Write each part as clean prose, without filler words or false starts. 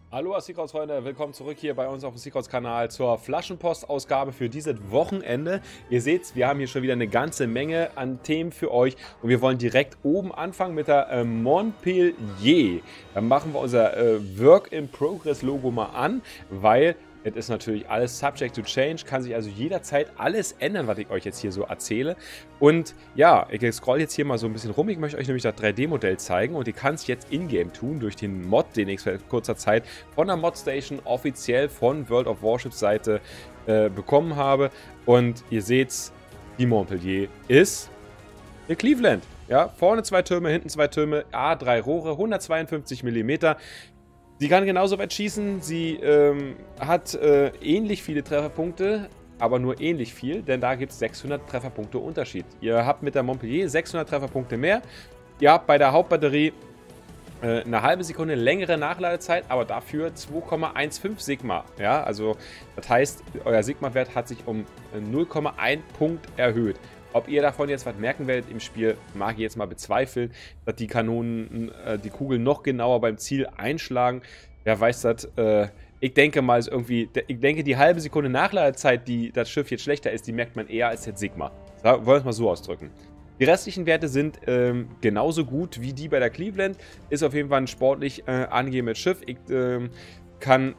Hallo Seacrowds-Freunde, willkommen zurück hier bei uns auf dem Seacrowds-Kanal zur Flaschenpost-Ausgabe für dieses Wochenende. Ihr seht, wir haben hier schon wieder eine ganze Menge an Themen für euch und wir wollen direkt oben anfangen mit der Montpellier. Dann machen wir unser Work-in-Progress-Logo mal an, weil es ist natürlich alles subject to change, kann sich also jederzeit alles ändern, was ich euch jetzt hier so erzähle. Und ja, ich scroll jetzt hier mal so ein bisschen rum. Ich möchte euch nämlich das 3D-Modell zeigen und ihr kann es jetzt in-game tun durch den Mod, den ich seit kurzer Zeit von der Modstation offiziell von World of Warships Seite bekommen habe. Und ihr seht, die Montpellier ist der Cleveland. Ja, vorne 2 Türme, hinten 2 Türme, A3 Rohre, 152 mm. Sie kann genauso weit schießen, sie hat ähnlich viele Trefferpunkte, aber nur ähnlich viel, denn da gibt es 600 Trefferpunkte Unterschied. Ihr habt mit der Montpellier 600 Trefferpunkte mehr, ihr habt bei der Hauptbatterie eine halbe Sekunde längere Nachladezeit, aber dafür 2,15 Sigma. Ja, also das heißt, euer Sigma-Wert hat sich um 0,1 Punkt erhöht. Ob ihr davon jetzt was merken werdet im Spiel, mag ich jetzt mal bezweifeln, dass die Kanonen, die Kugeln noch genauer beim Ziel einschlagen. Wer weiß das, ich denke mal, ist irgendwie, ich denke, die halbe Sekunde Nachladezeit, die das Schiff jetzt schlechter ist, die merkt man eher als jetzt Sigma. Wollen wir es mal so ausdrücken. Die restlichen Werte sind genauso gut wie die bei der Cleveland. Ist auf jeden Fall ein sportlich angehendes Schiff. Ich kann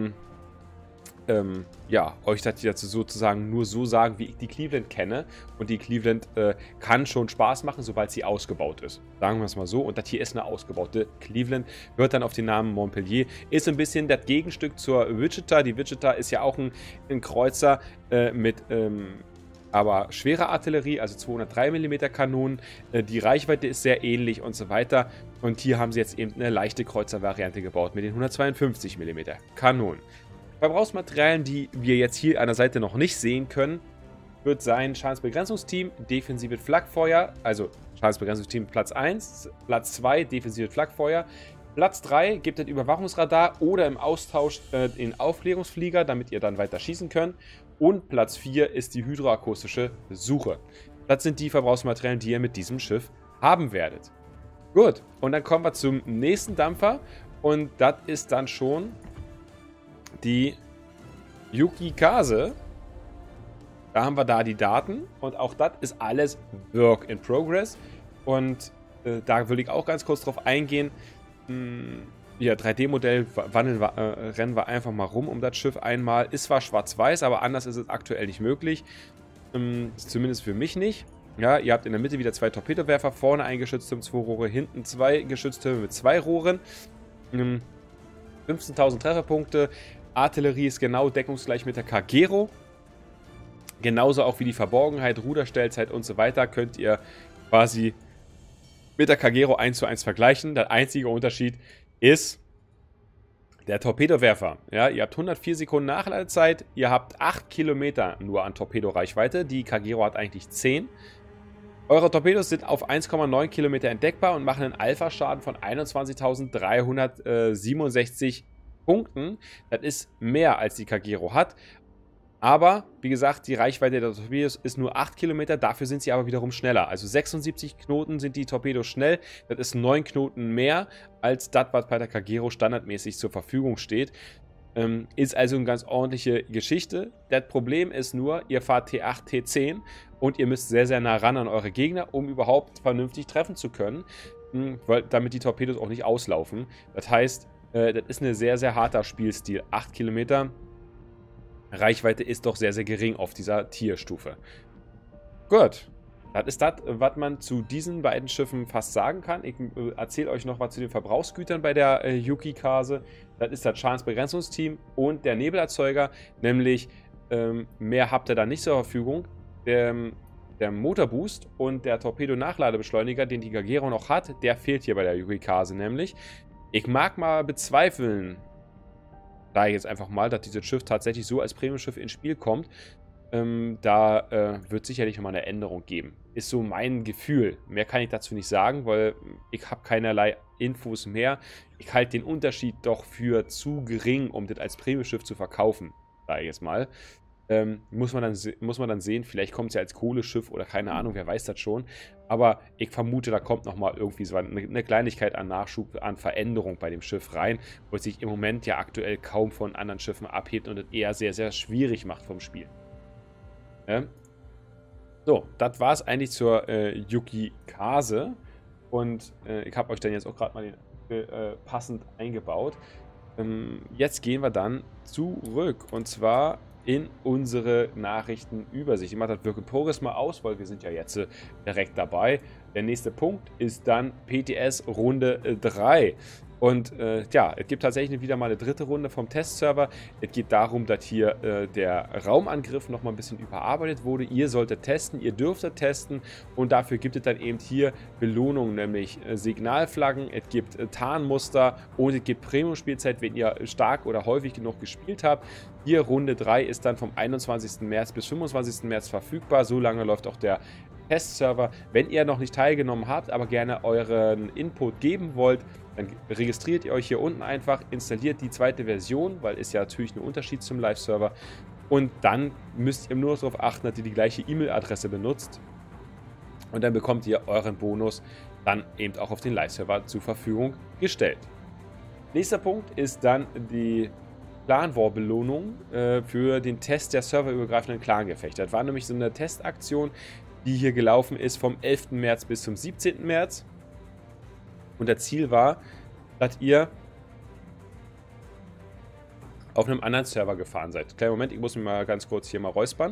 ja, euch das dazu sozusagen nur so sagen, wie ich die Cleveland kenne. Und die Cleveland kann schon Spaß machen, sobald sie ausgebaut ist. Sagen wir es mal so. Und das hier ist eine ausgebaute Cleveland. Hört dann auf den Namen Montpellier. Ist ein bisschen das Gegenstück zur Wichita. Die Wichita ist ja auch ein Kreuzer mit aber schwerer Artillerie, also 203 mm Kanonen. Die Reichweite ist sehr ähnlich und so weiter. Und hier haben sie jetzt eben eine leichte Kreuzervariante gebaut mit den 152 mm Kanonen. Verbrauchsmaterialien, die wir jetzt hier an der Seite noch nicht sehen können, wird sein Schadensbegrenzungsteam, defensives Flakfeuer, also Schadensbegrenzungsteam Platz 1, Platz 2 defensives Flakfeuer, Platz 3 gibt es Überwachungsradar oder im Austausch den Aufklärungsflieger, damit ihr dann weiter schießen könnt, und Platz 4 ist die hydroakustische Suche. Das sind die Verbrauchsmaterialien, die ihr mit diesem Schiff haben werdet. Gut, und dann kommen wir zum nächsten Dampfer und das ist dann schon die Yukikaze. Da haben wir da die Daten und auch das ist alles Work in Progress. Und da will ich auch ganz kurz drauf eingehen. Ja, 3D-Modell rennen wir einfach mal rum um das Schiff einmal. Ist zwar schwarz-weiß, aber anders ist es aktuell nicht möglich. Zumindest für mich nicht. Ja, ihr habt in der Mitte wieder 2 Torpedowerfer, vorne ein Geschützturm, 2 Rohre, hinten 2 Geschütztürme mit 2 Rohren. 15.000 Trefferpunkte. Artillerie ist genau deckungsgleich mit der Kagero. Genauso auch wie die Verborgenheit, Ruderstellzeit und so weiter könnt ihr quasi mit der Kagero 1:1 vergleichen. Der einzige Unterschied ist der Torpedowerfer. Ja, ihr habt 104 Sekunden Nachladezeit, ihr habt 8 Kilometer nur an Torpedoreichweite. Die Kagero hat eigentlich 10. Eure Torpedos sind auf 1,9 Kilometer entdeckbar und machen einen Alpha-Schaden von 21.367 Punkten. Das ist mehr als die Kagero hat. Aber, wie gesagt, die Reichweite der Torpedos ist nur 8 Kilometer, dafür sind sie aber wiederum schneller. Also 76 Knoten sind die Torpedos schnell, das ist 9 Knoten mehr als das, was bei der Kagero standardmäßig zur Verfügung steht. Ist also eine ganz ordentliche Geschichte. Das Problem ist nur, ihr fahrt T8, T10 und ihr müsst sehr, sehr nah ran an eure Gegner, um überhaupt vernünftig treffen zu können, damit die Torpedos auch nicht auslaufen. Das heißt, das ist ein sehr, sehr harter Spielstil. 8 Kilometer. Reichweite ist doch sehr, sehr gering auf dieser Tierstufe. Gut. Das ist das, was man zu diesen beiden Schiffen fast sagen kann. Ich erzähle euch noch was zu den Verbrauchsgütern bei der Yukikaze. Das ist das Schadensbegrenzungsteam und der Nebelerzeuger. Nämlich mehr habt ihr da nicht zur Verfügung. Der Motorboost und der Torpedo-Nachladebeschleuniger, den die Kagero noch hat, der fehlt hier bei der Yukikaze nämlich. Ich mag mal bezweifeln, da jetzt einfach mal, dass dieses Schiff tatsächlich so als Premium-Schiff ins Spiel kommt. Da wird sicherlich nochmal eine Änderung geben. Ist so mein Gefühl. Mehr kann ich dazu nicht sagen, weil ich habe keinerlei Infos mehr. Ich halte den Unterschied doch für zu gering, um das als Premium-Schiff zu verkaufen, sage ich jetzt mal. Muss man dann sehen, vielleicht kommt es ja als Kohleschiff oder keine Ahnung, wer weiß das schon. Aber ich vermute, da kommt nochmal irgendwie so eine Kleinigkeit an Nachschub, an Veränderung bei dem Schiff rein, wo es sich im Moment ja aktuell kaum von anderen Schiffen abhebt und es eher sehr, sehr schwierig macht vom Spiel. So, das war es eigentlich zur Yuki Kase. Und ich habe euch dann jetzt auch gerade mal den passend eingebaut. Jetzt gehen wir dann zurück. Und zwar in unsere Nachrichtenübersicht. Ich mache das Work in Progress mal aus, weil wir sind ja jetzt direkt dabei. Der nächste Punkt ist dann PTS Runde 3. Und ja, es gibt tatsächlich wieder mal eine dritte Runde vom Testserver. Es geht darum, dass hier der Raumangriff nochmal ein bisschen überarbeitet wurde. Ihr solltet testen, ihr dürftet testen und dafür gibt es dann eben hier Belohnungen, nämlich Signalflaggen, es gibt Tarnmuster und es gibt Premium-Spielzeit, wenn ihr stark oder häufig genug gespielt habt. Hier Runde 3 ist dann vom 21. März bis 25. März verfügbar. So lange läuft auch der Testserver. Wenn ihr noch nicht teilgenommen habt, aber gerne euren Input geben wollt, dann registriert ihr euch hier unten einfach, installiert die zweite Version, weil ist ja natürlich ein Unterschied zum Live-Server. Und dann müsst ihr nur darauf achten, dass ihr die gleiche E-Mail-Adresse benutzt. Und dann bekommt ihr euren Bonus dann eben auch auf den Live-Server zur Verfügung gestellt. Nächster Punkt ist dann die Clan War Belohnung für den Test der serverübergreifenden Clan-Gefechte. Das war nämlich so eine Testaktion, die hier gelaufen ist vom 11. März bis zum 17. März. Und das Ziel war, dass ihr auf einem anderen Server gefahren seid. Kleinen Moment, ich muss mich mal ganz kurz hier mal räuspern.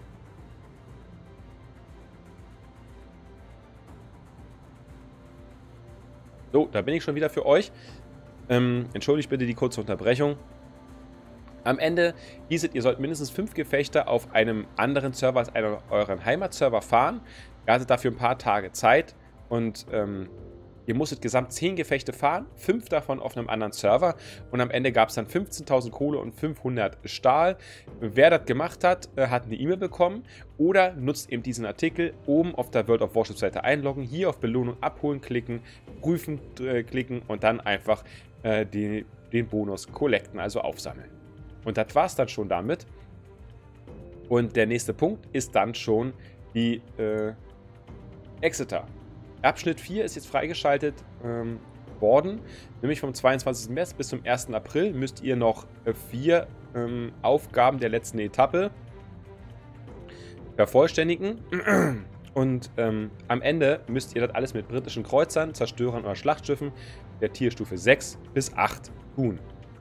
So, da bin ich schon wieder für euch. Entschuldigt bitte die kurze Unterbrechung. Am Ende hieß es, ihr sollt mindestens 5 Gefechte auf einem anderen Server als euren Heimatserver fahren. Ihr hattet dafür ein paar Tage Zeit und ihr musstet gesamt 10 Gefechte fahren, 5 davon auf einem anderen Server und am Ende gab es dann 15.000 Kohle und 500 Stahl. Wer das gemacht hat, hat eine E-Mail bekommen oder nutzt eben diesen Artikel, oben auf der World of Warship Seite einloggen, hier auf Belohnung abholen klicken, prüfen klicken und dann einfach den Bonus collecten, also aufsammeln. Und das war es dann schon damit. Und der nächste Punkt ist dann schon die Exeter. Abschnitt 4 ist jetzt freigeschaltet worden. Nämlich vom 22. März bis zum 1. April müsst ihr noch 4 Aufgaben der letzten Etappe vervollständigen. Und am Ende müsst ihr das alles mit britischen Kreuzern, Zerstörern oder Schlachtschiffen der Tierstufe 6 bis 8 tun.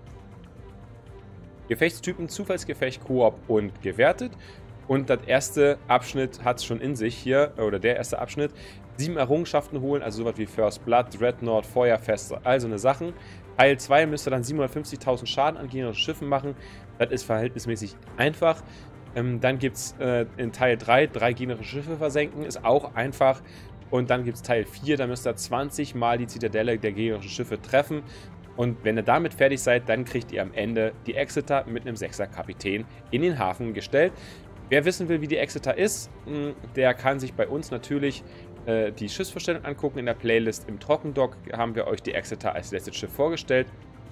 Gefechtstypen, Zufallsgefecht, Koop und gewertet. Und das erste Abschnitt hat es schon in sich hier, oder der erste Abschnitt. 7 Errungenschaften holen, also sowas wie First Blood, Dreadnought, Feuerfest, all so eine Sachen. Teil 2 müsst ihr dann 750.000 Schaden an gegnerischen Schiffen machen. Das ist verhältnismäßig einfach. Dann gibt es in Teil 3 gegnerische Schiffe versenken, ist auch einfach. Und dann gibt es Teil 4, da müsst ihr 20 Mal die Zitadelle der gegnerischen Schiffe treffen. Und wenn ihr damit fertig seid, dann kriegt ihr am Ende die Exeter mit einem 6er Kapitän in den Hafen gestellt. Wer wissen will, wie die Exeter ist, der kann sich bei uns natürlich die Schiffsvorstellung angucken. In der Playlist im Trockendock haben wir euch die Exeter als letztes Schiff vorgestellt.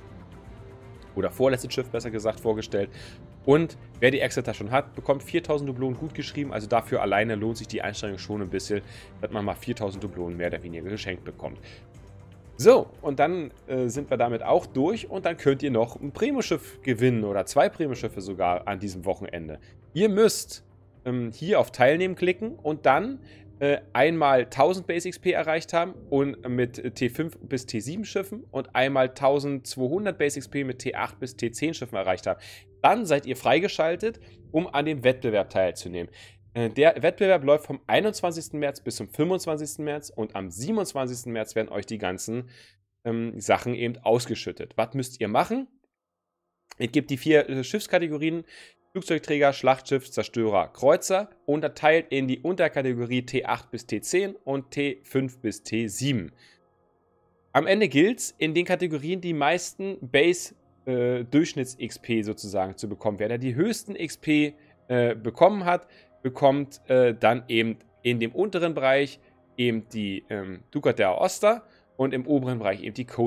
Oder vorletztes Schiff besser gesagt vorgestellt. Und wer die Exeter schon hat, bekommt 4000 Dublonen gut geschrieben. Also dafür alleine lohnt sich die Einstellung schon ein bisschen, dass man mal 4000 Dublonen mehr oder weniger geschenkt bekommt. So, und dann sind wir damit auch durch und dann könnt ihr noch ein Primo-Schiff gewinnen oder 2 Primo-Schiffe sogar an diesem Wochenende. Ihr müsst hier auf Teilnehmen klicken und dann einmal 1000 Base XP erreicht haben und mit T5 bis T7 Schiffen und einmal 1200 Base XP mit T8 bis T10 Schiffen erreicht haben. Dann seid ihr freigeschaltet, um an dem Wettbewerb teilzunehmen. Der Wettbewerb läuft vom 21. März bis zum 25. März und am 27. März werden euch die ganzen Sachen eben ausgeschüttet. Was müsst ihr machen? Es gibt die 4 Schiffskategorien: Flugzeugträger, Schlachtschiff, Zerstörer, Kreuzer, unterteilt in die Unterkategorie T8 bis T10 und T5 bis T7. Am Ende gilt es, in den Kategorien die meisten Base-Durchschnitts-XP sozusagen zu bekommen. Wer da die höchsten XP bekommen hat, bekommt dann eben in dem unteren Bereich eben die Dukat der Aosta und im oberen Bereich eben die Cossack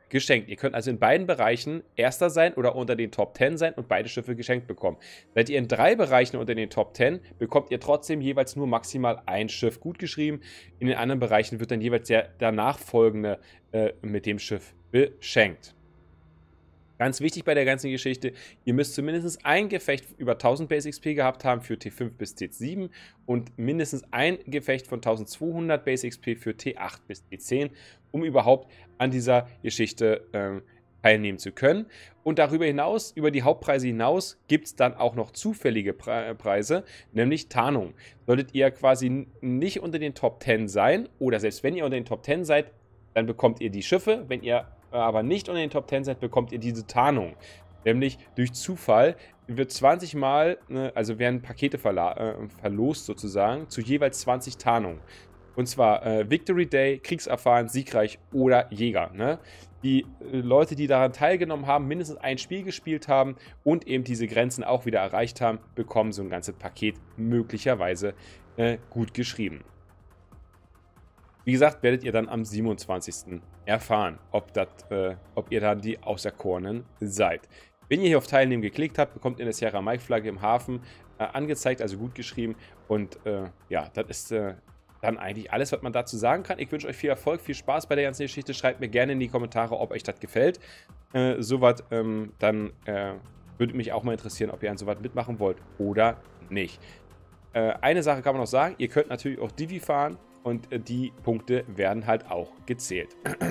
geschenkt. Ihr könnt also in beiden Bereichen Erster sein oder unter den Top 10 sein und beide Schiffe geschenkt bekommen. Seid ihr in 3 Bereichen unter den Top 10, bekommt ihr trotzdem jeweils nur maximal ein Schiff gut geschrieben. In den anderen Bereichen wird dann jeweils der danach folgende mit dem Schiff beschenkt. Ganz wichtig bei der ganzen Geschichte, ihr müsst zumindest ein Gefecht über 1000 Base XP gehabt haben für T5 bis T7 und mindestens ein Gefecht von 1200 Base XP für T8 bis T10, um überhaupt an dieser Geschichte teilnehmen zu können. Und darüber hinaus, über die Hauptpreise hinaus, gibt es dann auch noch zufällige Preise, nämlich Tarnung. Solltet ihr quasi nicht unter den Top 10 sein oder selbst wenn ihr unter den Top 10 seid, dann bekommt ihr die Schiffe. Wenn ihr aber nicht unter den Top 10 seid, bekommt ihr diese Tarnung. Nämlich durch Zufall wird 20 Mal, also werden Pakete verlost sozusagen, zu jeweils 20 Tarnungen. Und zwar Victory Day, Kriegserfahren, Siegreich oder Jäger. Ne? Die Leute, die daran teilgenommen haben, mindestens ein Spiel gespielt haben und eben diese Grenzen auch wieder erreicht haben, bekommen so ein ganzes Paket möglicherweise gut geschrieben. Wie gesagt, werdet ihr dann am 27. erfahren, ob ihr dann die Auserkorenen seid. Wenn ihr hier auf Teilnehmen geklickt habt, bekommt ihr eine Sierra Mike Flagge im Hafen angezeigt, also gut geschrieben. Und ja, das ist dann eigentlich alles, was man dazu sagen kann. Ich wünsche euch viel Erfolg, viel Spaß bei der ganzen Geschichte. Schreibt mir gerne in die Kommentare, ob euch das gefällt. Sowas, dann würde mich auch mal interessieren, ob ihr an sowas mitmachen wollt oder nicht. Eine Sache kann man noch sagen, ihr könnt natürlich auch Divi fahren. Und die Punkte werden halt auch gezählt.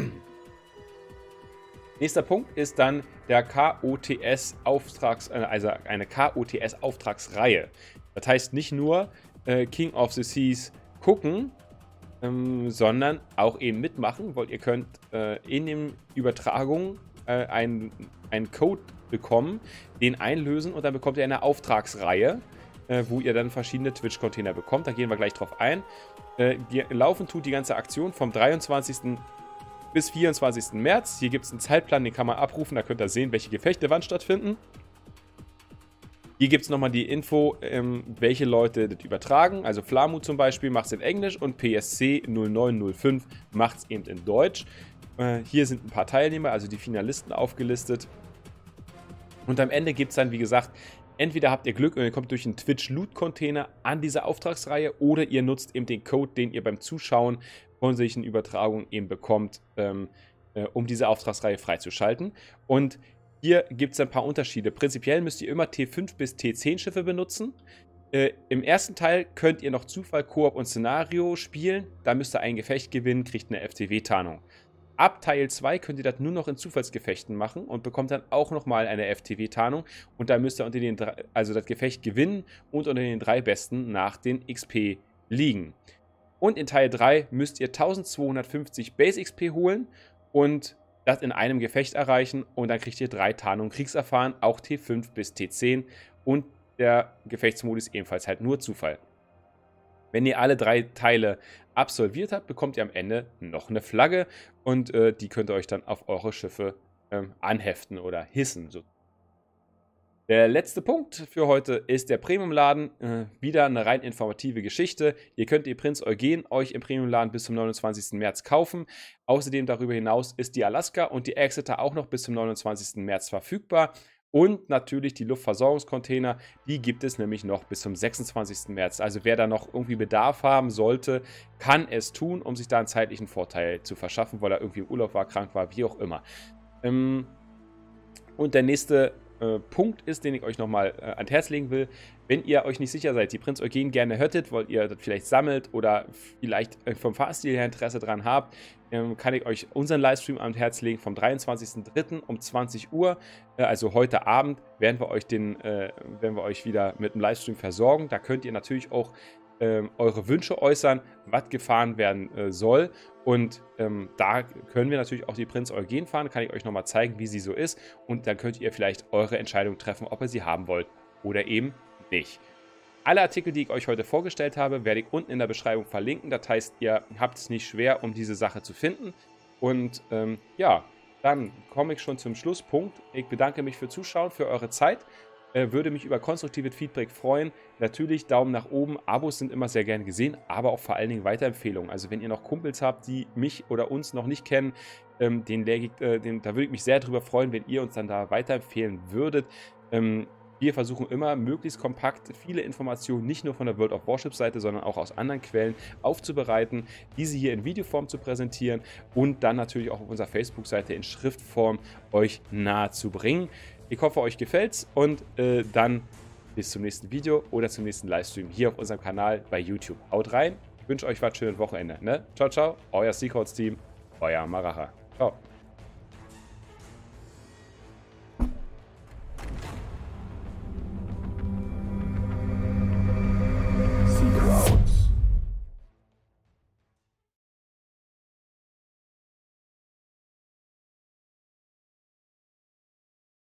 Nächster Punkt ist dann der also eine KOTS-Auftragsreihe. Das heißt nicht nur King of the Seas gucken, sondern auch eben mitmachen, weil ihr könnt in den Übertragungen einen Code bekommen, den einlösen und dann bekommt ihr eine Auftragsreihe, wo ihr dann verschiedene Twitch-Container bekommt. Da gehen wir gleich drauf ein. Laufen tut die ganze Aktion vom 23. bis 24. März. Hier gibt es einen Zeitplan, den kann man abrufen. Da könnt ihr sehen, welche Gefechte wann stattfinden. Hier gibt es nochmal die Info, welche Leute das übertragen. Also Flamu zum Beispiel macht es in Englisch und PSC 0905 macht es eben in Deutsch. Hier sind ein paar Teilnehmer, also die Finalisten aufgelistet. Und am Ende gibt es dann, wie gesagt, entweder habt ihr Glück und ihr kommt durch einen Twitch-Loot-Container an diese Auftragsreihe oder ihr nutzt eben den Code, den ihr beim Zuschauen von solchen Übertragungen eben bekommt, um diese Auftragsreihe freizuschalten. Und hier gibt es ein paar Unterschiede. Prinzipiell müsst ihr immer T5 bis T10 Schiffe benutzen. Im ersten Teil könnt ihr noch Zufall, Koop und Szenario spielen. Da müsst ihr ein Gefecht gewinnen, kriegt eine FTW-Tarnung. Ab Teil 2 könnt ihr das nur noch in Zufallsgefechten machen und bekommt dann auch nochmal eine FTW-Tarnung. Und da müsst ihr unter den also das Gefecht gewinnen und unter den 3 Besten nach den XP liegen. Und in Teil 3 müsst ihr 1250 Base XP holen und das in einem Gefecht erreichen. Und dann kriegt ihr 3 Tarnungen Kriegserfahren, auch T5 bis T10. Und der Gefechtsmodus ebenfalls halt nur Zufall. Wenn ihr alle 3 Teile absolviert habt, bekommt ihr am Ende noch eine Flagge und die könnt ihr euch dann auf eure Schiffe anheften oder hissen. So. Der letzte Punkt für heute ist der Premium-Laden. Wieder eine rein informative Geschichte. Ihr könnt die Prinz Eugen euch im Premium-Laden bis zum 29. März kaufen. Außerdem darüber hinaus ist die Alaska und die Exeter auch noch bis zum 29. März verfügbar. Und natürlich die Luftversorgungscontainer, die gibt es nämlich noch bis zum 26. März. Also wer da noch irgendwie Bedarf haben sollte, kann es tun, um sich da einen zeitlichen Vorteil zu verschaffen, weil er irgendwie im Urlaub war, krank war, wie auch immer. Und der nächste Punkt ist, den ich euch nochmal ans Herz legen will. Wenn ihr euch nicht sicher seid, die Prinz Eugen gerne hättet, weil ihr das vielleicht sammelt oder vielleicht vom Fahrstil her Interesse dran habt, kann ich euch unseren Livestream ans Herz legen vom 23.03. um 20 Uhr. Also heute Abend werden wir euch wieder mit einem Livestream versorgen. Da könnt ihr natürlich auch eure Wünsche äußern, was gefahren werden soll. Und da können wir natürlich auch die Prinz Eugen fahren. Kann ich euch nochmal zeigen, wie sie so ist. Und dann könnt ihr vielleicht eure Entscheidung treffen, ob ihr sie haben wollt oder eben nicht. Alle Artikel, die ich euch heute vorgestellt habe, werde ich unten in der Beschreibung verlinken. Das heißt, ihr habt es nicht schwer, um diese Sache zu finden. Und ja, dann komme ich schon zum Schlusspunkt. Ich bedanke mich für Zuschauen, für eure Zeit. Würde mich über konstruktives Feedback freuen. Natürlich Daumen nach oben, Abos sind immer sehr gern gesehen, aber auch vor allen Dingen Weiterempfehlungen. Also wenn ihr noch Kumpels habt, die mich oder uns noch nicht kennen, Da würde ich mich sehr drüber freuen, wenn ihr uns dann da weiterempfehlen würdet. Wir versuchen immer, möglichst kompakt viele Informationen, nicht nur von der World of Warships Seite, sondern auch aus anderen Quellen aufzubereiten, diese hier in Videoform zu präsentieren und dann natürlich auch auf unserer Facebook-Seite in Schriftform euch nahe zu bringen. Ich hoffe, euch gefällt's und dann bis zum nächsten Video oder zum nächsten Livestream hier auf unserem Kanal bei YouTube. Haut rein, ich wünsche euch was schönes Wochenende. Ne? Ciao, ciao, euer Seacodes-Team, euer Maracha. Ciao.